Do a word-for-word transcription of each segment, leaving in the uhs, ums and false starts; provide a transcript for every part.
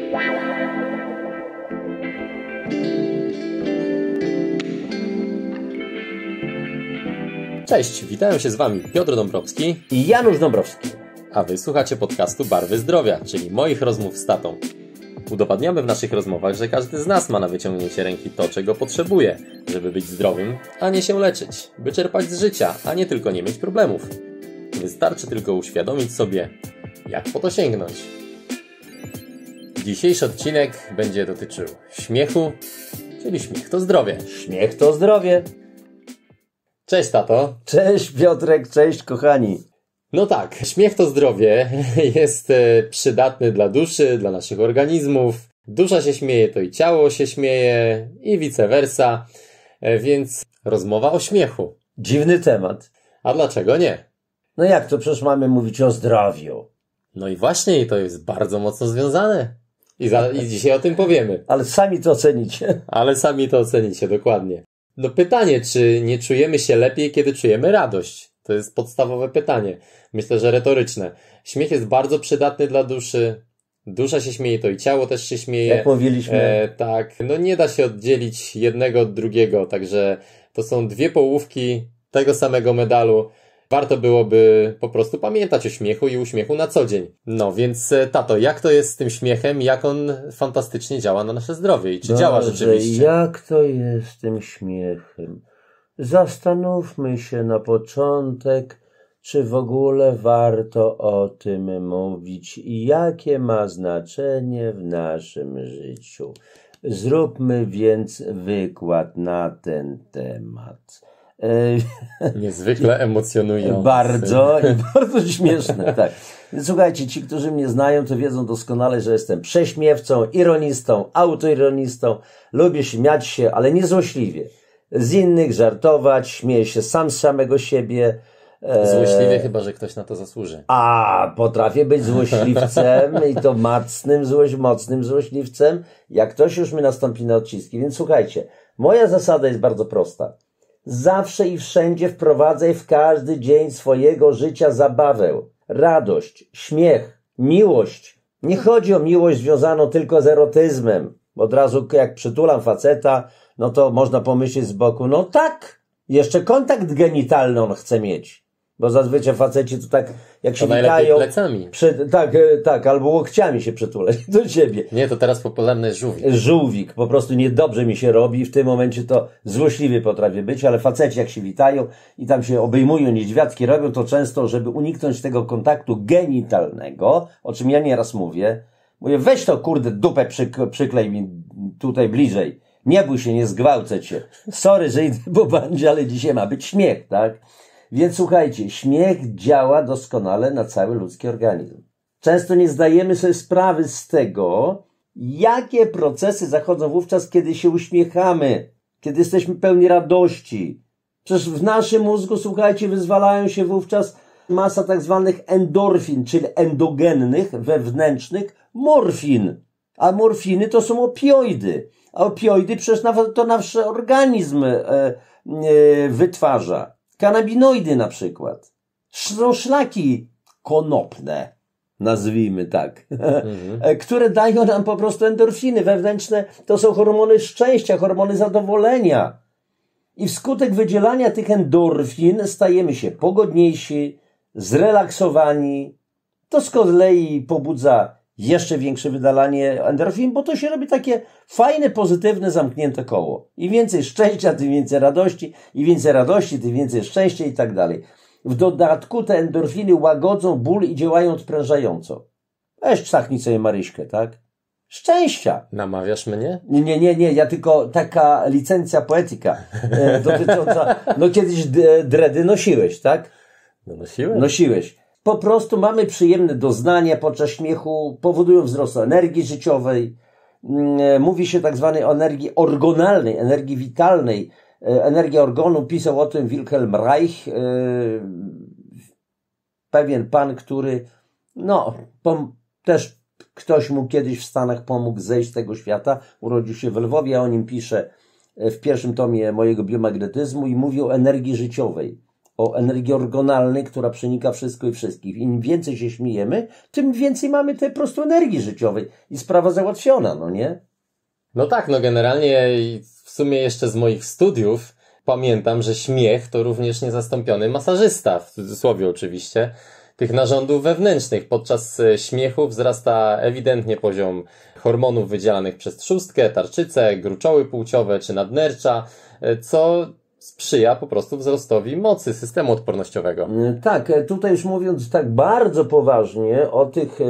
Cześć, witają się z Wami Piotr Dąbrowski i Janusz Dąbrowski. A Wy słuchacie podcastu Barwy Zdrowia, czyli moich rozmów z tatą. Udowadniamy w naszych rozmowach, że każdy z nas ma na wyciągnięcie ręki to, czego potrzebuje, żeby być zdrowym, a nie się leczyć, by czerpać z życia, a nie tylko nie mieć problemów. Wystarczy tylko uświadomić sobie, jak po to sięgnąć. Dzisiejszy odcinek będzie dotyczył śmiechu, czyli śmiech to zdrowie. Śmiech to zdrowie. Cześć, tato. Cześć, Piotrek, cześć, kochani. No tak, śmiech to zdrowie jest przydatny dla duszy, dla naszych organizmów. Dusza się śmieje, to i ciało się śmieje i vice versa, więc rozmowa o śmiechu. Dziwny temat. A dlaczego nie? No jak to, przecież mamy mówić o zdrowiu. No i właśnie, to jest bardzo mocno związane. I, za, i dzisiaj o tym powiemy. Ale sami to ocenicie. Ale sami to ocenicie, dokładnie. No pytanie, czy nie czujemy się lepiej, kiedy czujemy radość? To jest podstawowe pytanie. Myślę, że retoryczne. Śmiech jest bardzo przydatny dla duszy. Dusza się śmieje, to i ciało też się śmieje. Jak mówiliśmy. E, tak, no nie da się oddzielić jednego od drugiego, także to są dwie połówki tego samego medalu. Warto byłoby po prostu pamiętać o śmiechu i uśmiechu na co dzień. No więc tato, jak to jest z tym śmiechem? Jak on fantastycznie działa na nasze zdrowie? I czy Boże, działa rzeczywiście? Jak to jest z tym śmiechem? Zastanówmy się na początek, czy w ogóle warto o tym mówić i jakie ma znaczenie w naszym życiu. Zróbmy więc wykład na ten temat. Niezwykle emocjonujące. Bardzo i bardzo śmieszne, tak. Słuchajcie, ci, którzy mnie znają, to wiedzą doskonale, że jestem prześmiewcą, ironistą, autoironistą. Lubię śmiać się, ale nie złośliwie. Z innych żartować, śmieję się sam z samego siebie. Złośliwie e... chyba, że ktoś na to zasłuży. A, potrafię być złośliwcem i to mocnym, złoś, mocnym złośliwcem, jak ktoś już mi nastąpi na odciski. Więc słuchajcie, moja zasada jest bardzo prosta. Zawsze i wszędzie wprowadzaj w każdy dzień swojego życia zabawę, radość, śmiech, miłość. Nie chodzi o miłość związaną tylko z erotyzmem. Od razu jak przytulam faceta, no to można pomyśleć z boku, no tak, jeszcze kontakt genitalny on chce mieć. Bo zazwyczaj faceci to tak, jak się witają... plecami. Przy, tak, tak, albo łokciami się przytulać do ciebie. Nie, to teraz popularny jest żółwik. Żółwik, po prostu niedobrze mi się robi. W tym momencie to złośliwy potrafię być, ale faceci jak się witają i tam się obejmują, niedźwiadki robią, to często, żeby uniknąć tego kontaktu genitalnego, o czym ja nieraz mówię, mówię, weź to kurde dupę przyk przyklej mi tutaj bliżej. Nie bój się, nie zgwałcę cię. Sorry, że idę po bandzie, ale dzisiaj ma być śmiech, tak? Więc słuchajcie, śmiech działa doskonale na cały ludzki organizm. Często nie zdajemy sobie sprawy z tego, jakie procesy zachodzą wówczas, kiedy się uśmiechamy, kiedy jesteśmy pełni radości. Przecież w naszym mózgu, słuchajcie, wyzwalają się wówczas masa tak zwanych endorfin, czyli endogennych, wewnętrznych morfin. A morfiny to są opioidy. A opioidy przecież nawet to nasz organizm e, e, wytwarza. Kanabinoidy na przykład. Są szlaki konopne, nazwijmy tak, mhm. które dają nam po prostu endorfiny wewnętrzne. To są hormony szczęścia, hormony zadowolenia. I wskutek wydzielania tych endorfin stajemy się pogodniejsi, zrelaksowani. To z kolei pobudza jeszcze większe wydalanie endorfin, bo to się robi takie fajne, pozytywne, zamknięte koło. Im więcej szczęścia, tym więcej radości, im więcej radości, tym więcej szczęścia i tak dalej. W dodatku te endorfiny łagodzą ból i działają odprężająco. Weź psachnij sobie Maryśkę, tak? Szczęścia! Namawiasz mnie? Nie, nie, nie, nie, ja tylko taka licencja poetyka e, dotycząca, no kiedyś dredy nosiłeś, tak? No nosiłem. Nosiłeś. Po prostu mamy przyjemne doznania podczas śmiechu, powodują wzrost energii życiowej. Mówi się tak zwanej o energii orgonalnej, energii witalnej. Energia organu, pisał o tym Wilhelm Reich, pewien pan, który, no, pom- też ktoś mu kiedyś w Stanach pomógł zejść z tego świata. Urodził się w Lwowie, ja o nim piszę w pierwszym tomie mojego biomagnetyzmu i mówi o energii życiowej. o energii orgonalnej, która przenika wszystko i wszystkich. Im więcej się śmiejemy, tym więcej mamy tej po prostu energii życiowej i sprawa załatwiona, no nie? No tak, no generalnie w sumie jeszcze z moich studiów pamiętam, że śmiech to również niezastąpiony masażysta, w cudzysłowie oczywiście, tych narządów wewnętrznych. Podczas śmiechu wzrasta ewidentnie poziom hormonów wydzielanych przez trzustkę, tarczycę, gruczoły płciowe czy nadnercza, co sprzyja po prostu wzrostowi mocy systemu odpornościowego. Tak, tutaj już mówiąc tak bardzo poważnie o tych,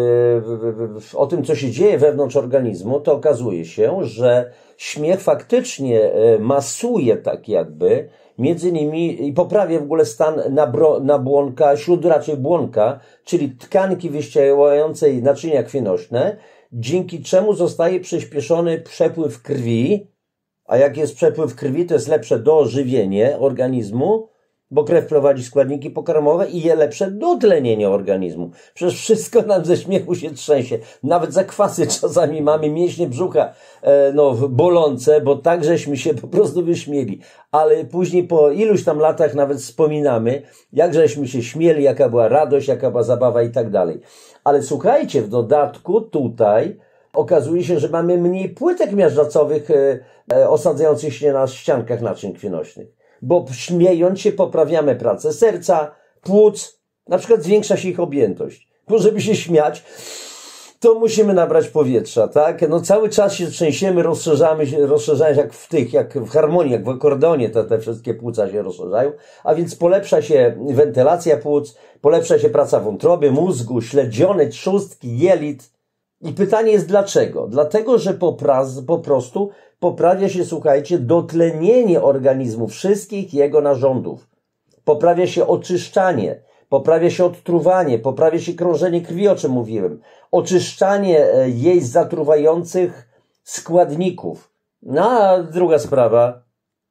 o tym, co się dzieje wewnątrz organizmu, to okazuje się, że śmiech faktycznie masuje tak jakby, między innymi i poprawia w ogóle stan nabro, nabłonka, śródraczej błonka, czyli tkanki wyścielającej naczynia krwionośne, dzięki czemu zostaje przyspieszony przepływ krwi. A jak jest przepływ krwi, to jest lepsze dożywienie organizmu, bo krew prowadzi składniki pokarmowe i je lepsze dotlenienie organizmu. Przecież wszystko nam ze śmiechu się trzęsie. Nawet zakwasy czasami mamy, mięśnie brzucha e, no, bolące, bo tak żeśmy się po prostu wyśmieli. Ale później po iluś tam latach nawet wspominamy, jak żeśmy się śmieli, jaka była radość, jaka była zabawa i tak dalej. Ale słuchajcie, w dodatku tutaj okazuje się, że mamy mniej płytek miażdżacowych e, e, osadzających się na ściankach naczyń krwionośnych. Bo śmiejąc się poprawiamy pracę serca, płuc, na przykład zwiększa się ich objętość. Bo żeby się śmiać, to musimy nabrać powietrza, tak? No cały czas się trzęsiemy, rozszerzamy się, rozszerzają się jak w tych, jak w harmonii, jak w akordeonie, te, te wszystkie płuca się rozszerzają, a więc polepsza się wentylacja płuc, polepsza się praca wątroby, mózgu, śledziony, trzustki, jelit. I pytanie jest dlaczego? Dlatego, że po, praz, po prostu poprawia się, słuchajcie, dotlenienie organizmu, wszystkich jego narządów. Poprawia się oczyszczanie, poprawia się odtruwanie, poprawia się krążenie krwi, o czym mówiłem. Oczyszczanie jej z zatruwających składników. No a druga sprawa,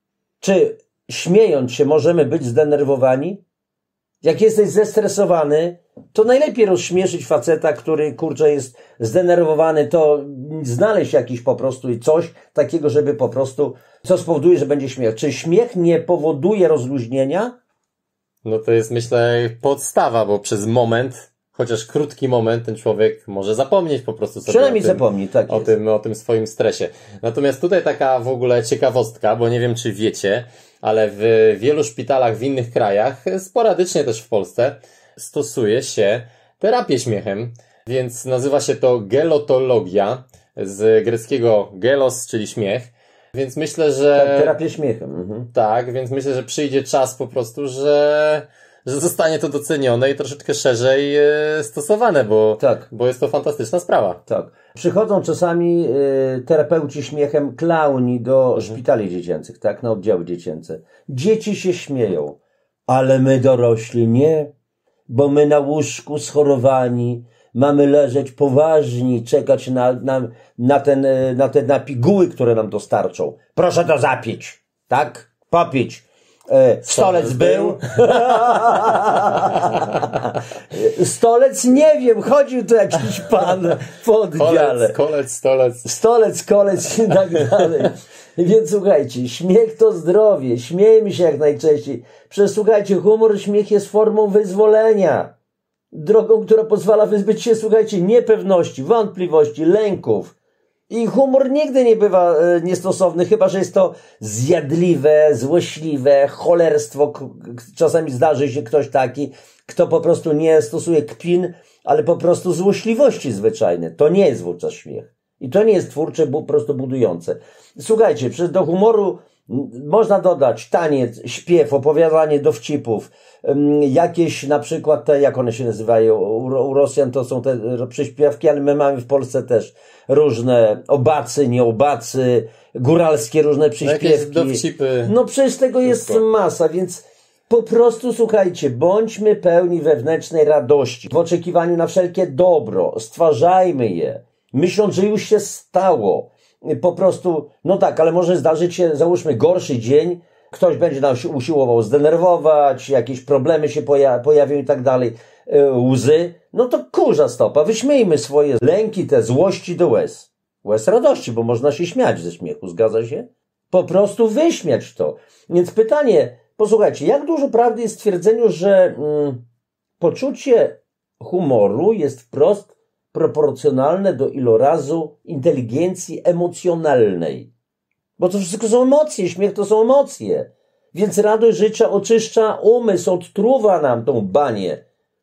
czy śmiejąc się możemy być zdenerwowani? Jak jesteś zestresowany, to najlepiej rozśmieszyć faceta, który, kurczę, jest zdenerwowany, to znaleźć jakiś po prostu coś takiego, żeby po prostu, co spowoduje, że będzie śmiech. Czy śmiech nie powoduje rozluźnienia? No to jest, myślę, podstawa, bo przez moment, chociaż krótki moment, ten człowiek może zapomnieć po prostu sobie Przynajmniej o tym, zapomni, tak o jest. tym, o tym swoim stresie. Natomiast tutaj taka w ogóle ciekawostka, bo nie wiem, czy wiecie, ale w wielu szpitalach w innych krajach, sporadycznie też w Polsce, stosuje się terapię śmiechem, więc nazywa się to gelotologia, z greckiego gelos, czyli śmiech. Więc myślę, że... Tak, terapię śmiechem. Mhm. Tak, więc myślę, że przyjdzie czas po prostu, że, że zostanie to docenione i troszeczkę szerzej e, stosowane, bo, tak. bo jest to fantastyczna sprawa. Tak. Przychodzą czasami y, terapeuci śmiechem, klauni do mhm. szpitali dziecięcych, tak, na oddziały dziecięce. Dzieci się śmieją, ale my dorośli nie, bo my na łóżku schorowani, mamy leżeć poważni, czekać na, na, na, ten, na te na piguły, które nam dostarczą. Proszę to zapić, tak? Popić. E, stolec był. Stolec nie wiem, chodził tu jakiś pan po oddziale. Kolec, kolec, stolec. Stolec, kolec i tak dalej. Więc słuchajcie, śmiech to zdrowie, śmiejmy się jak najczęściej. Przecież słuchajcie, humor, śmiech jest formą wyzwolenia. Drogą, która pozwala wyzbyć się, słuchajcie, niepewności, wątpliwości, lęków. I humor nigdy nie bywa e, niestosowny, chyba że jest to zjadliwe, złośliwe, cholerstwo. Czasami zdarzy się ktoś taki, kto po prostu nie stosuje kpin, ale po prostu złośliwości zwyczajne. To nie jest wówczas śmiech. I to nie jest twórcze, po prostu budujące. Słuchajcie, przecież do humoru można dodać taniec, śpiew, opowiadanie dowcipów, jakieś na przykład te, jak one się nazywają, u Rosjan to są te przyśpiewki, ale my mamy w Polsce też różne obacy, nieobacy, góralskie różne przyśpiewki. Dowcipy. No przecież tego jest masa, więc po prostu słuchajcie, bądźmy pełni wewnętrznej radości, w oczekiwaniu na wszelkie dobro, stwarzajmy je, myśląc, że już się stało. Po prostu, no tak, ale może zdarzyć się, załóżmy, gorszy dzień, ktoś będzie nas usiłował zdenerwować, jakieś problemy się poja pojawią i tak dalej, łzy, no to kurza stopa, wyśmiejmy swoje lęki, te złości do łez. Łez radości, bo można się śmiać ze śmiechu, zgadza się? Po prostu wyśmiać to. Więc pytanie, Posłuchajcie, jak dużo prawdy jest w twierdzeniu, że mm, poczucie humoru jest wprost proporcjonalne do ilorazu inteligencji emocjonalnej. Bo to wszystko są emocje, śmiech to są emocje. Więc radość życia oczyszcza umysł, odtruwa nam tą banię.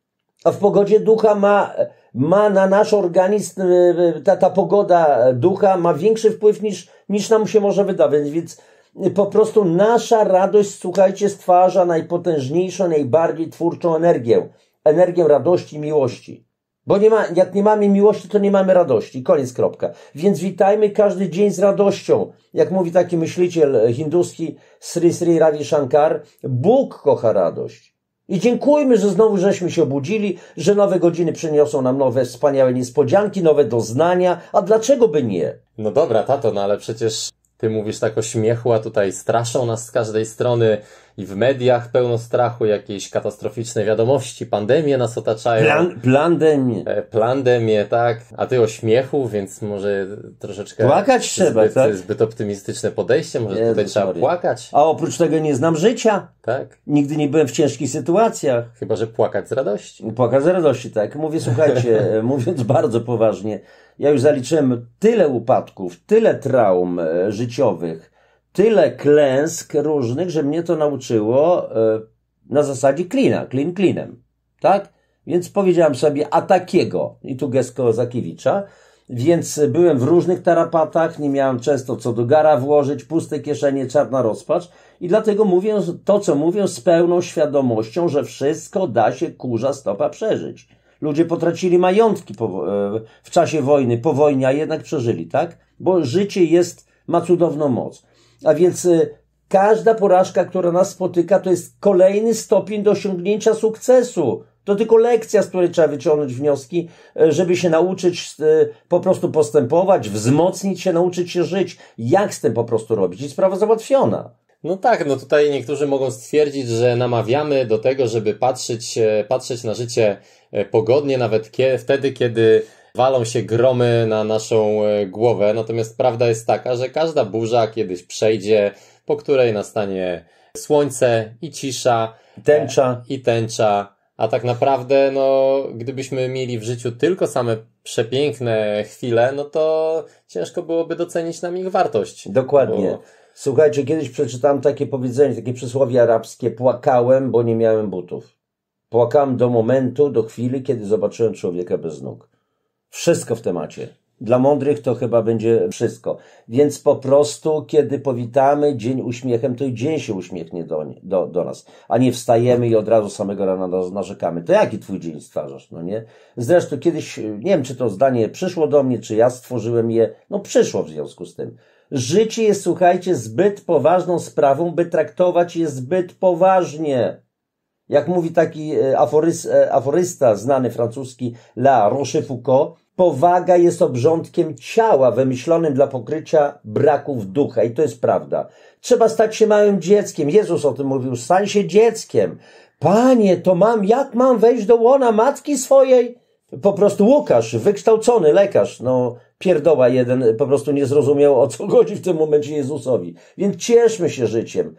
A w pogodzie ducha ma, ma na nasz organizm, ta, ta pogoda ducha ma większy wpływ niż, niż nam się może wydawać. Więc po prostu nasza radość, słuchajcie, stwarza najpotężniejszą, najbardziej twórczą energię. Energię radości, miłości. Bo nie ma, jak nie mamy miłości, to nie mamy radości. Koniec, kropka. Więc witajmy każdy dzień z radością. Jak mówi taki myśliciel hinduski Sri Sri Ravi Shankar, Bóg kocha radość. I dziękujmy, że znowu żeśmy się obudzili, że nowe godziny przyniosą nam nowe wspaniałe niespodzianki, nowe doznania. A dlaczego by nie? No dobra, tato, no ale przecież ty mówisz tak o śmiechu, a tutaj straszą nas z każdej strony i w mediach pełno strachu, jakieś katastroficzne wiadomości, pandemie nas otaczają. Plan, plandemie. E, plandemie, tak. A ty o śmiechu, więc może troszeczkę... Płakać trzeba, zbyt, tak? Zbyt optymistyczne podejście, może Jezus tutaj trzeba Maria. płakać. A oprócz tego nie znam życia. Tak. Nigdy nie byłem w ciężkich sytuacjach. Chyba że płakać z radości. Płakać z radości, tak. Mówię, słuchajcie, mówiąc bardzo poważnie, ja już zaliczyłem tyle upadków, tyle traum e, życiowych, tyle klęsk różnych, że mnie to nauczyło e, na zasadzie klina, klin klinem, tak? Więc powiedziałem sobie, a takiego, i tu gest Kozakiewicza, więc byłem w różnych tarapatach, nie miałem często co do gara włożyć, puste kieszenie, czarna rozpacz i dlatego mówię to, co mówię z pełną świadomością, że wszystko da się kurza stopa przeżyć. Ludzie potracili majątki po, w czasie wojny, po wojnie, a jednak przeżyli, tak? Bo życie jest, ma cudowną moc. A więc każda porażka, która nas spotyka, to jest kolejny stopień do osiągnięcia sukcesu. To tylko lekcja, z której trzeba wyciągnąć wnioski, żeby się nauczyć po prostu postępować, wzmocnić się, nauczyć się żyć. Jak z tym po prostu robić? I sprawa załatwiona. No tak, no tutaj niektórzy mogą stwierdzić, że namawiamy do tego, żeby patrzeć, patrzeć na życie pogodnie, nawet kie, wtedy, kiedy walą się gromy na naszą głowę. Natomiast prawda jest taka, że każda burza kiedyś przejdzie, po której nastanie słońce i cisza. Tęcza. I tęcza. A tak naprawdę, no, gdybyśmy mieli w życiu tylko same przepiękne chwile, no to ciężko byłoby docenić nam ich wartość. Dokładnie. Bo... Słuchajcie, kiedyś przeczytałem takie powiedzenie, takie przysłowie arabskie. Płakałem, bo nie miałem butów. Płakałem do momentu, do chwili, kiedy zobaczyłem człowieka bez nóg. Wszystko w temacie. Dla mądrych to chyba będzie wszystko. Więc po prostu, kiedy powitamy dzień uśmiechem, to i dzień się uśmiechnie do, do, do nas. A nie wstajemy i od razu samego rana narzekamy. To jaki twój dzień stwarzasz, no nie? Zresztą kiedyś, nie wiem, czy to zdanie przyszło do mnie, czy ja stworzyłem je. No przyszło w związku z tym. Życie jest, słuchajcie, zbyt poważną sprawą, by traktować je zbyt poważnie. Jak mówi taki aforys, aforysta znany francuski La Rochefoucauld, powaga jest obrządkiem ciała wymyślonym dla pokrycia braków ducha. I to jest prawda. Trzeba stać się małym dzieckiem. Jezus o tym mówił. Stań się dzieckiem. Panie, to mam, jak mam wejść do łona matki swojej? Po prostu Łukasz, wykształcony lekarz, no pierdoła jeden, po prostu nie zrozumiał, o co chodzi w tym momencie Jezusowi. Więc cieszmy się życiem.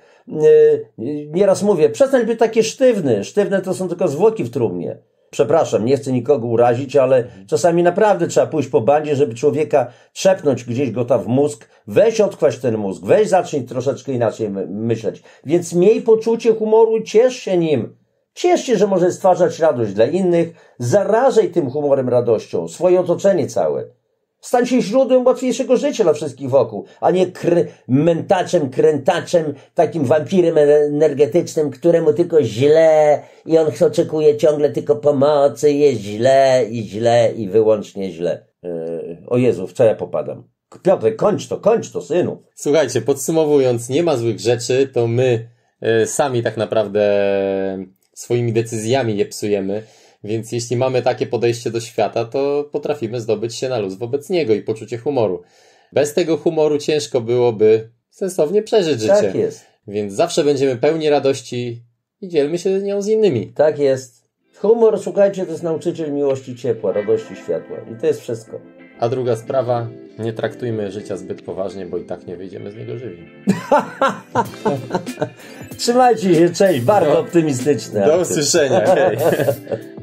Nieraz mówię, przestań być takie sztywny. Sztywne to są tylko zwłoki w trumnie. Przepraszam, nie chcę nikogo urazić, ale czasami naprawdę trzeba pójść po bandzie, żeby człowieka trzepnąć gdzieś go tam w mózg. Weź odkłaść ten mózg, weź zacznij troszeczkę inaczej myśleć. Więc miej poczucie humoru i ciesz się nim. Ciesz się, że możesz stwarzać radość dla innych. Zarażaj tym humorem radością swoje otoczenie całe. Stań się źródłem łatwiejszego życia dla wszystkich wokół, a nie kr- mętaczem, krętaczem, takim wampirem energetycznym, któremu tylko źle i on oczekuje ciągle tylko pomocy, jest źle i źle i wyłącznie źle. Yy, o Jezu, w co ja popadam? Piotrek, kończ to, kończ to, synu. Słuchajcie, podsumowując, nie ma złych rzeczy, to my y, sami tak naprawdę swoimi decyzjami je psujemy. Więc jeśli mamy takie podejście do świata, to potrafimy zdobyć się na luz wobec niego i poczucie humoru. Bez tego humoru ciężko byłoby sensownie przeżyć życie. Tak jest. Więc zawsze będziemy pełni radości i dzielmy się nią z innymi. Tak jest. Humor, słuchajcie, to jest nauczyciel miłości, ciepła, radości, światła. I to jest wszystko. A druga sprawa, nie traktujmy życia zbyt poważnie, bo i tak nie wyjdziemy z niego żywi. Trzymajcie się, cześć, bardzo no. optymistyczne. Do usłyszenia, hej.